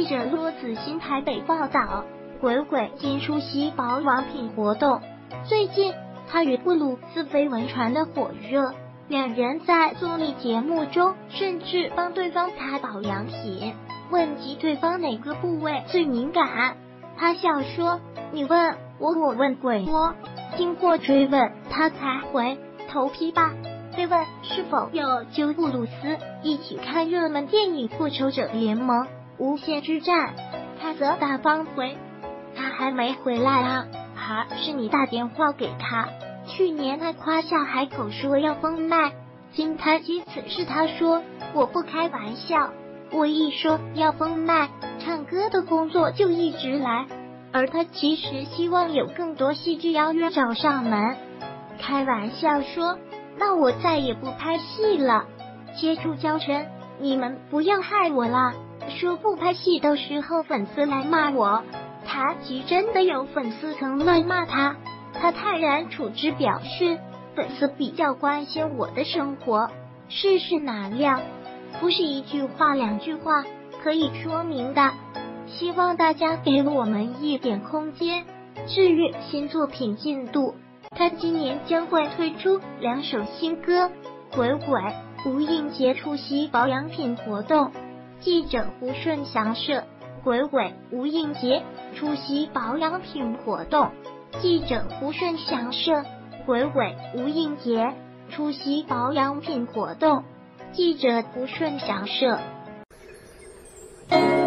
者骆子欣台北报道，鬼鬼今出席保养品活动。最近，他与布鲁斯绯闻传得火热，两人在综艺节目中甚至帮对方擦保养品，问及对方哪个部位最敏感。他笑说：“你问我，我问鬼多。”经过追问，他才回：“头皮吧。”被问是否有揪布鲁斯一起看热门电影《复仇者联盟：无限之战》，他则大方回：“他还没回来啊，还是你打电话给他。去年他夸下海口说要封麦，金台基此事他说我不开玩笑，我一说要封麦，唱歌的工作就一直来。而他其实希望有更多戏剧邀约找上门，开玩笑说那我再也不拍戏了。接触教程，你们不要害我啦。说不拍戏的时候粉丝来骂我，他其真的有粉丝曾乱骂他。他泰然处之表示，粉丝比较关心我的生活，世事难料，不是一句话两句话可以说明的。希望大家给我们一点空间。至于新作品进度，他今年将会推出2首新歌。鬼鬼吴映洁出席保养品活动。记者胡顺详社，鬼鬼吴映洁出席保养品活动。记者胡顺详社，鬼鬼吴映洁出席保养品活动。记者胡顺详社。